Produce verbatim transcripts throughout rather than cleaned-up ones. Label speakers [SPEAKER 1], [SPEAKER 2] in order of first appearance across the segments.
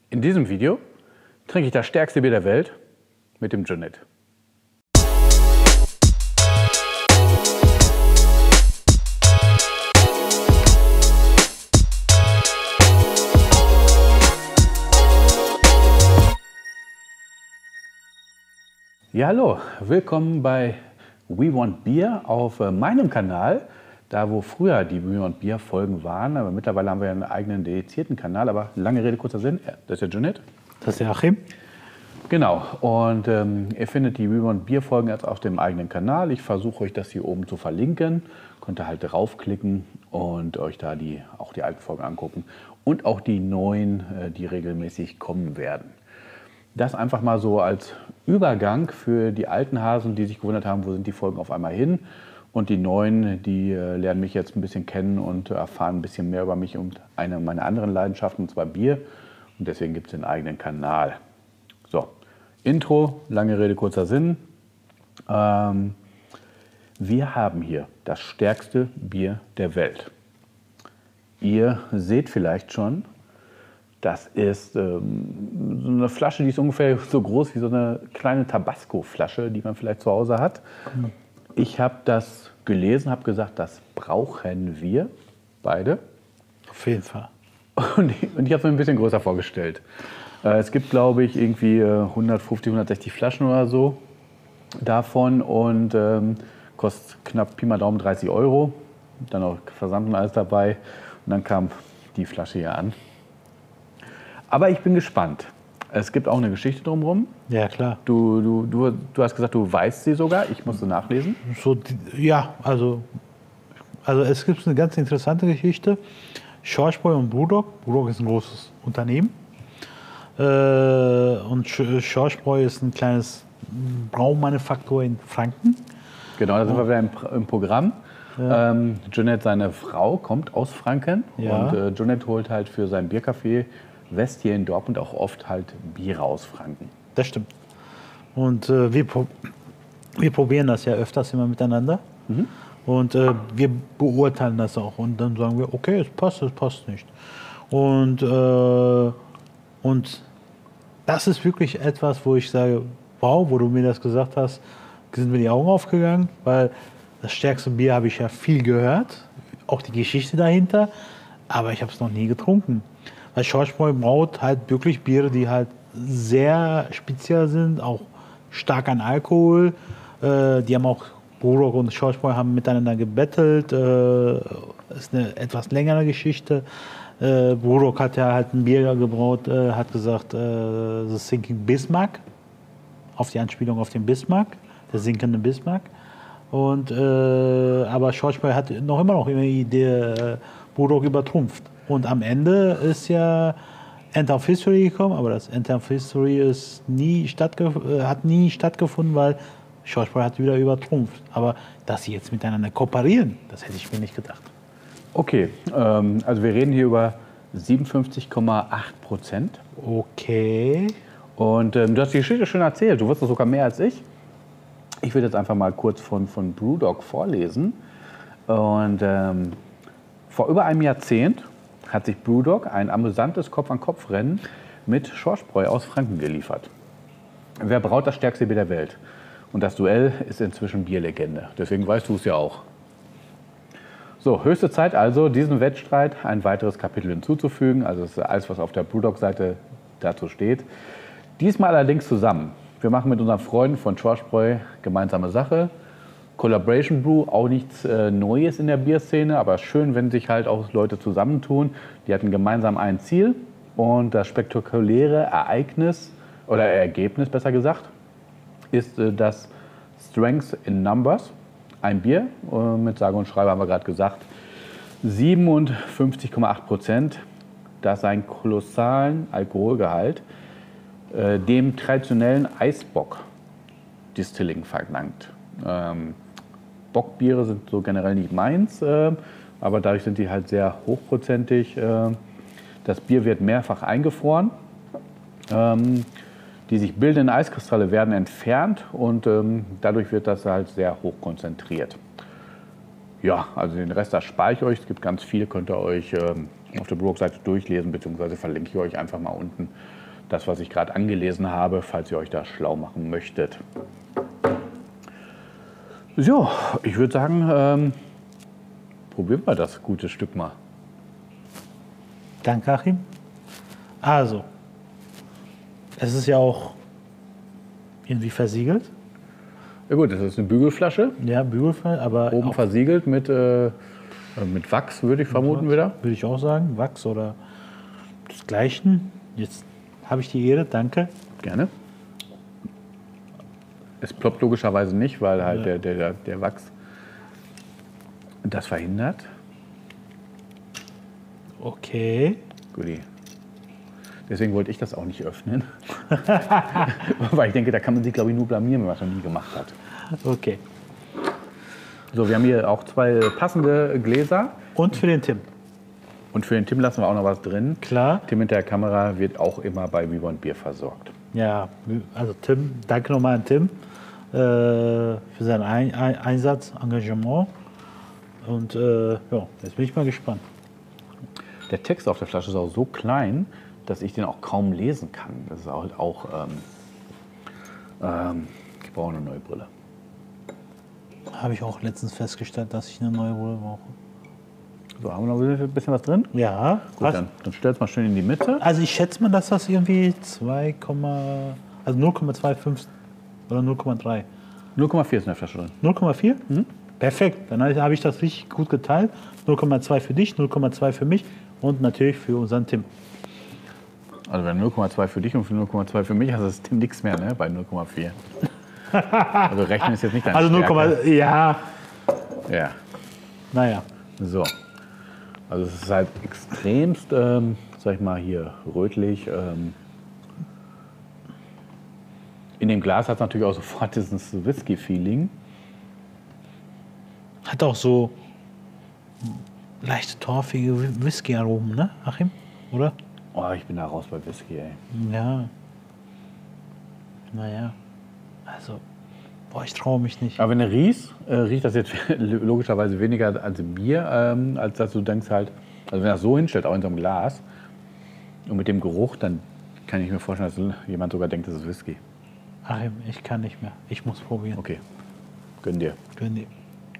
[SPEAKER 1] In diesem Video trinke ich das stärkste Bier der Welt mit dem Jeanette. Ja, hallo, willkommen bei We Want Beer auf meinem Kanal. Da, wo früher die We Want Beer Folgen waren, aber mittlerweile haben wir einen eigenen dedizierten Kanal. Aber lange Rede, kurzer Sinn, das ist der Jeanette.
[SPEAKER 2] Das ist der Achim.
[SPEAKER 1] Genau, und ähm, ihr findet die We Want Beer Folgen jetzt auf dem eigenen Kanal. Ich versuche euch das hier oben zu verlinken. Könnt ihr halt draufklicken und euch da die, auch die alten Folgen angucken. Und auch die neuen, äh, die regelmäßig kommen werden. Das einfach mal so als Übergang für die alten Hasen, die sich gewundert haben, wo sind die Folgen auf einmal hin. Und die Neuen, die äh, lernen mich jetzt ein bisschen kennen und erfahren ein bisschen mehr über mich und eine meiner anderen Leidenschaften, und zwar Bier. Und deswegen gibt es den eigenen Kanal. So, Intro, lange Rede, kurzer Sinn. Ähm, wir haben hier das stärkste Bier der Welt. Ihr seht vielleicht schon, das ist ähm, so eine Flasche, die ist ungefähr so groß wie so eine kleine Tabasco-Flasche, die man vielleicht zu Hause hat. Mhm. Ich habe das gelesen, habe gesagt, das brauchen wir beide.
[SPEAKER 2] Auf jeden Fall.
[SPEAKER 1] Und ich, und ich habe es mir ein bisschen größer vorgestellt. Äh, es gibt, glaube ich, irgendwie äh, hundertfünfzig, hundertsechzig Flaschen oder so davon und ähm, kostet knapp Pi mal Daumen dreißig Euro. Dann auch Versand und alles dabei. Und dann kam die Flasche hier an. Aber ich bin gespannt. Es gibt auch eine Geschichte drumherum.
[SPEAKER 2] Ja, klar.
[SPEAKER 1] Du, du, du, du hast gesagt, du weißt sie sogar. Ich musste nachlesen.
[SPEAKER 2] So, ja, also, also es gibt eine ganz interessante Geschichte. Schorschbräu und Brewdog. Brewdog ist ein großes Unternehmen. Äh, und Schorschbräu ist ein kleines Braumanufaktur in Franken.
[SPEAKER 1] Genau, da sind wir wieder im, im Programm. Ja. Ähm, Jeanette, seine Frau, kommt aus Franken.
[SPEAKER 2] Ja.
[SPEAKER 1] Und äh, Jeanette holt halt für sein Biercafé West hier in Dortmund auch oft halt Biere aus Franken.
[SPEAKER 2] Das stimmt. Und äh, wir, wir probieren das ja öfters immer miteinander. Mhm. Und äh, wir beurteilen das auch. Und dann sagen wir, okay, es passt, es passt nicht. Und, äh, und das ist wirklich etwas, wo ich sage, wow, wo du mir das gesagt hast, sind mir die Augen aufgegangen. Weil das stärkste Bier habe ich ja viel gehört. Auch die Geschichte dahinter. Aber ich habe es noch nie getrunken. Weil Schorschbräu braut halt wirklich Biere, die halt sehr speziell sind, auch stark an Alkohol. Äh, die haben auch, Brewdog und Schorschbräu haben miteinander gebettelt. Äh, ist eine etwas längere Geschichte. Äh, Brewdog hat ja halt ein Bier gebraut, äh, hat gesagt, äh, The Sinking Bismarck. Auf die Anspielung auf den Bismarck, der sinkende Bismarck. Und, äh, aber Schorschbräu hat noch immer noch immer die Idee, äh, Brewdog übertrumpft. Und am Ende ist ja End of History gekommen, aber das End of History ist nie stattgef- hat nie stattgefunden, weil Schorschbräu hat wieder übertrumpft. Aber dass sie jetzt miteinander kooperieren, das hätte ich mir nicht gedacht.
[SPEAKER 1] Okay, ähm, also wir reden hier über siebenundfünfzig Komma acht Prozent.
[SPEAKER 2] Okay.
[SPEAKER 1] Und ähm, du hast die Geschichte schon erzählt, du wusstest sogar mehr als ich. Ich will jetzt einfach mal kurz von, von Brewdog vorlesen. Und ähm, vor über einem Jahrzehnt hat sich Brewdog ein amüsantes Kopf-an-Kopf-Rennen mit Schorschbräu aus Franken geliefert. Wer braut das stärkste Bier der Welt? Und das Duell ist inzwischen Bierlegende. Deswegen weißt du es ja auch. So, höchste Zeit also, diesem Wettstreit ein weiteres Kapitel hinzuzufügen. Also das ist alles, was auf der Brewdog-Seite dazu steht. Diesmal allerdings zusammen. Wir machen mit unseren Freunden von Schorschbräu gemeinsame Sache. Collaboration Brew, auch nichts äh, Neues in der Bierszene, aber schön, wenn sich halt auch Leute zusammentun. Die hatten gemeinsam ein Ziel und das spektakuläre Ereignis, oder Ergebnis besser gesagt, ist äh, das Strength in Numbers. Ein Bier, äh, mit sage und schreibe haben wir gerade gesagt, siebenundfünfzig Komma acht Prozent, das einen kolossalen Alkoholgehalt äh, dem traditionellen Eisbock-Distilling verlangt. Ähm, Bockbiere sind so generell nicht meins, äh, aber dadurch sind die halt sehr hochprozentig. Äh, das Bier wird mehrfach eingefroren. Ähm, die sich bildenden Eiskristalle werden entfernt und ähm, dadurch wird das halt sehr hoch konzentriert. Ja, also den Rest, das spare ich euch. Es gibt ganz viel, könnt ihr euch ähm, auf der Brewworks-Seite durchlesen, beziehungsweise verlinke ich euch einfach mal unten das, was ich gerade angelesen habe, falls ihr euch da schlau machen möchtet. So, ich würde sagen, ähm, probieren wir das gute Stück mal.
[SPEAKER 2] Danke, Achim. Also, es ist ja auch irgendwie versiegelt.
[SPEAKER 1] Ja gut, das ist eine Bügelflasche.
[SPEAKER 2] Ja, Bügelflasche, aber
[SPEAKER 1] Oben versiegelt mit, äh, mit Wachs, würde ich vermuten wieder.
[SPEAKER 2] Würde ich auch sagen, Wachs oder desgleichen. Jetzt habe ich die Ehre, danke.
[SPEAKER 1] Gerne. Es ploppt logischerweise nicht, weil halt ja. der, der, der Wachs das verhindert.
[SPEAKER 2] Okay.
[SPEAKER 1] Guti. Deswegen wollte ich das auch nicht öffnen. Weil ich denke, da kann man sich, glaube ich, nur blamieren, was man nie gemacht hat.
[SPEAKER 2] Okay.
[SPEAKER 1] So, wir haben hier auch zwei passende Gläser.
[SPEAKER 2] Und für den Tim.
[SPEAKER 1] Und für den Tim lassen wir auch noch was drin.
[SPEAKER 2] Klar.
[SPEAKER 1] Tim mit der Kamera wird auch immer bei We Want Beer versorgt.
[SPEAKER 2] Ja, also Tim, danke nochmal an Tim äh, für seinen Ein Ein Einsatz, Engagement. Und äh, ja, jetzt bin ich mal gespannt.
[SPEAKER 1] Der Text auf der Flasche ist auch so klein, dass ich den auch kaum lesen kann. Das ist halt auch, ähm, ähm, ich brauche eine neue Brille.
[SPEAKER 2] Habe ich auch letztens festgestellt, dass ich eine neue Brille brauche.
[SPEAKER 1] So, haben wir noch ein bisschen was drin?
[SPEAKER 2] Ja.
[SPEAKER 1] Gut, dann, dann stell es mal schön in die Mitte.
[SPEAKER 2] Also ich schätze mal, dass das irgendwie zwei, also null Komma fünfundzwanzig oder null Komma drei.
[SPEAKER 1] null Komma vier ist in der Flasche drin.
[SPEAKER 2] null Komma vier?
[SPEAKER 1] Mhm.
[SPEAKER 2] Perfekt, dann habe ich das richtig gut geteilt. null Komma zwei für dich, null Komma zwei für mich und natürlich für unseren Tim.
[SPEAKER 1] Also wenn null Komma zwei für dich und für null Komma zwei für mich, also ist Tim nichts mehr, ne? Bei null Komma vier. Also rechnen ist jetzt nicht deine
[SPEAKER 2] Also null Komma, ja.
[SPEAKER 1] Ja.
[SPEAKER 2] Naja.
[SPEAKER 1] So. Also es ist halt extremst, ähm, sag ich mal hier, rötlich. Ähm. In dem Glas hat es natürlich auch sofort dieses Whisky-Feeling.
[SPEAKER 2] Hat auch so leichte, torfige Whisky-Aromen, ne, Achim? Oder?
[SPEAKER 1] Oh, ich bin da raus bei Whisky, ey.
[SPEAKER 2] Ja. Naja. Also, boah, ich traue mich nicht.
[SPEAKER 1] Aber wenn du riechst, äh, riecht das jetzt logischerweise weniger als Bier, ähm, als dass du denkst halt, also wenn das so hinstellt, auch in so einem Glas, und mit dem Geruch, dann kann ich mir vorstellen, dass jemand sogar denkt, das ist Whisky.
[SPEAKER 2] Achim, ich kann nicht mehr. Ich muss probieren.
[SPEAKER 1] Okay, gönn dir.
[SPEAKER 2] Gönn dir.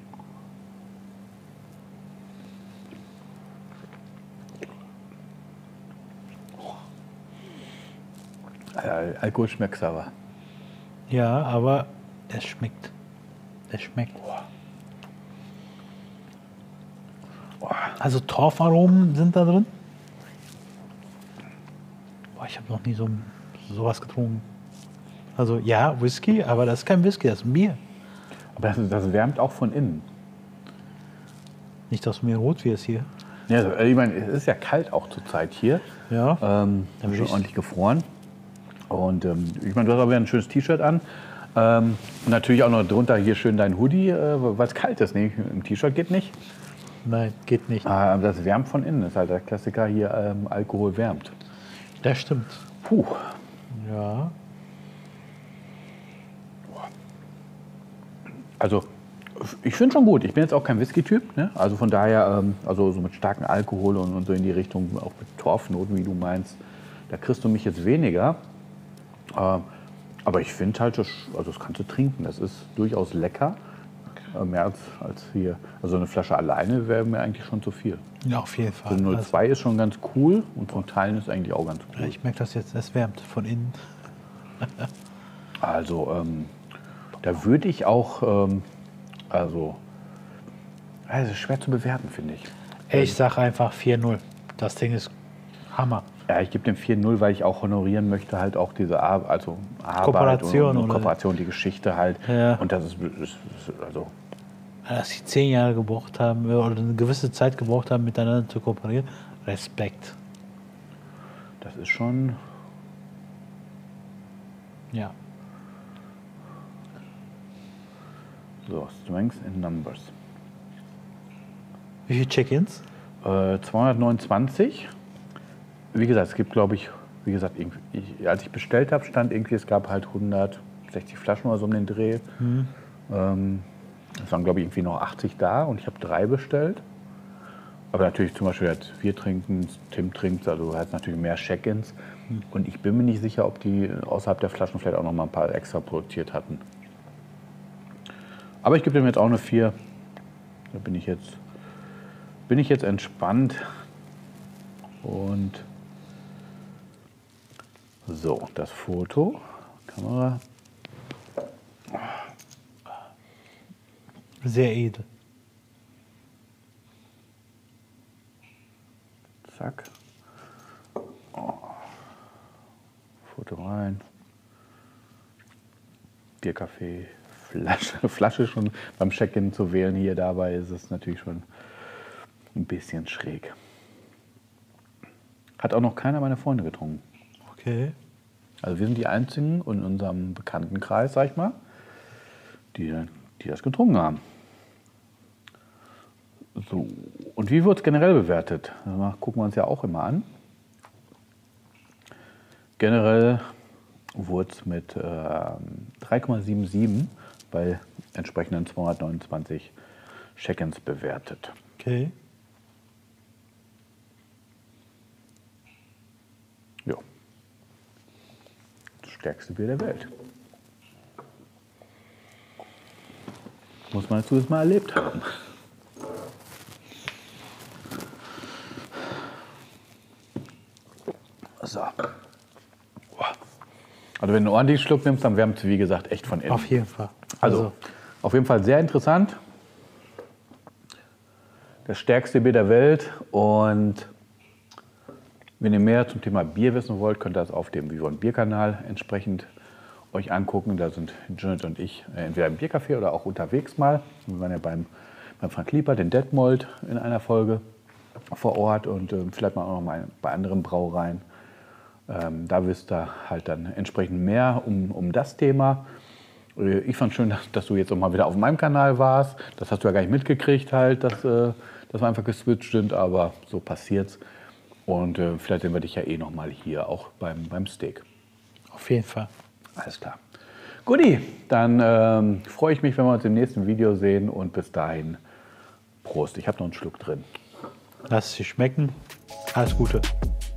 [SPEAKER 1] Al Alkohol schmeckt aber.
[SPEAKER 2] Ja, aber es schmeckt. Es schmeckt. Also Torfaromen sind da drin. Boah, ich habe noch nie so sowas getrunken. Also ja, Whisky, aber das ist kein Whisky, das ist ein Bier.
[SPEAKER 1] Aber das, das wärmt auch von innen.
[SPEAKER 2] Nicht, dass mir rot wie es hier.
[SPEAKER 1] Ja, also, ich meine, es ist ja kalt auch zur Zeit hier.
[SPEAKER 2] Ja.
[SPEAKER 1] Ähm,
[SPEAKER 2] Dann
[SPEAKER 1] schon
[SPEAKER 2] ich-
[SPEAKER 1] ordentlich gefroren. Und ähm, ich meine, du hast aber ein schönes T-Shirt an. Ähm, und natürlich auch noch drunter hier schön dein Hoodie, äh, weil es kalt ist. Nee, im T-Shirt geht nicht.
[SPEAKER 2] Nein, geht nicht.
[SPEAKER 1] Ah, das wärmt von innen. Das ist halt der Klassiker hier, ähm, Alkohol wärmt.
[SPEAKER 2] Das stimmt.
[SPEAKER 1] Puh.
[SPEAKER 2] Ja.
[SPEAKER 1] Also, ich finde schon gut. Ich bin jetzt auch kein Whisky-Typ. Ne? Also von daher, ähm, also so mit starkem Alkohol und, und so in die Richtung, auch mit Torfnoten, wie du meinst, da kriegst du mich jetzt weniger. Ähm, aber ich finde halt, das, also das kannst du trinken. Das ist durchaus lecker. Äh, mehr als, als hier. Also eine Flasche alleine wäre mir eigentlich schon zu viel.
[SPEAKER 2] Ja, auf jeden Fall.
[SPEAKER 1] Also null Komma zwei ist schon ganz cool und von Teilen ist eigentlich auch ganz
[SPEAKER 2] Also,
[SPEAKER 1] cool.
[SPEAKER 2] ich merke das jetzt, es wärmt von innen.
[SPEAKER 1] Also ähm, da würde ich auch, ähm, also, es ist schwer zu bewerten, finde ich.
[SPEAKER 2] Ich sage einfach vier null. Das Ding ist Hammer.
[SPEAKER 1] Ja, ich gebe dem vier null, weil ich auch honorieren möchte, halt auch diese Ar also Arbeit
[SPEAKER 2] Kooperation,
[SPEAKER 1] und, und
[SPEAKER 2] oder?
[SPEAKER 1] Kooperation, die Geschichte halt.
[SPEAKER 2] Ja.
[SPEAKER 1] Und das ist, ist, ist also,
[SPEAKER 2] Dass sie zehn Jahre gebraucht haben oder eine gewisse Zeit gebraucht haben, miteinander zu kooperieren. Respekt.
[SPEAKER 1] das ist schon,
[SPEAKER 2] Ja.
[SPEAKER 1] so, Strengths in Numbers.
[SPEAKER 2] Wie viele Check-ins?
[SPEAKER 1] Äh, zweihundertneunundzwanzig. Wie gesagt, es gibt, glaube ich, wie gesagt, irgendwie- ich, als ich bestellt habe, stand irgendwie, es gab halt hundertsechzig Flaschen oder so um den Dreh. Ähm, es waren, glaube ich, irgendwie noch achtzig da und ich habe drei bestellt. Aber natürlich zum Beispiel jetzt wir trinken, Tim trinkt, also hat natürlich mehr Check-ins. Und ich bin mir nicht sicher, ob die außerhalb der Flaschen vielleicht auch noch mal ein paar extra produziert hatten. Aber ich gebe dem jetzt auch eine vier. Da bin ich jetzt, bin ich jetzt entspannt. Und so, das Foto, Kamera.
[SPEAKER 2] Sehr edel.
[SPEAKER 1] Zack. Oh. Foto rein. Bierkaffee, Flasche, Flasche schon beim Check-in zu wählen. Hier dabei ist es natürlich schon ein bisschen schräg. Hat auch noch keiner meiner Freunde getrunken.
[SPEAKER 2] Okay.
[SPEAKER 1] Also wir sind die Einzigen in unserem Bekanntenkreis, sag ich mal, die, die das getrunken haben. So. Und wie wird es generell bewertet? Das gucken wir uns ja auch immer an. Generell wurde es mit äh, drei Komma siebenundsiebzig bei entsprechenden zweihundertneunundzwanzig Check-ins bewertet.
[SPEAKER 2] Okay.
[SPEAKER 1] Ja. Das stärkste Bier der Welt. Muss man jetzt mal erlebt haben. So. Also wenn du einen ordentlichen Schluck nimmst, dann wärmt es, wie gesagt, echt von innen.
[SPEAKER 2] Auf jeden Fall.
[SPEAKER 1] Also,
[SPEAKER 2] Also
[SPEAKER 1] auf jeden Fall sehr interessant. Das stärkste Bier der Welt. Und wenn ihr mehr zum Thema Bier wissen wollt, könnt ihr das auf dem Vivon Bier-Kanal entsprechend euch angucken. Da sind Janet und ich entweder im Biercafé oder auch unterwegs mal. Wir waren ja beim, beim Frank Liebert, den Detmold, in einer Folge vor Ort und äh, vielleicht mal auch noch mal bei anderen Brauereien. Ähm, da wisst ihr halt dann entsprechend mehr um, um das Thema. Ich fand schön, dass, dass du jetzt auch mal wieder auf meinem Kanal warst. Das hast du ja gar nicht mitgekriegt, halt, dass, äh, dass wir einfach geswitcht sind, aber so passiert's. Und äh, vielleicht sehen wir dich ja eh noch mal hier, auch beim, beim Steak.
[SPEAKER 2] auf jeden Fall.
[SPEAKER 1] Alles klar. Guti, dann ähm, freue ich mich, wenn wir uns im nächsten Video sehen und bis dahin Prost. Ich habe noch einen Schluck drin.
[SPEAKER 2] Lass es sich schmecken. Alles Gute.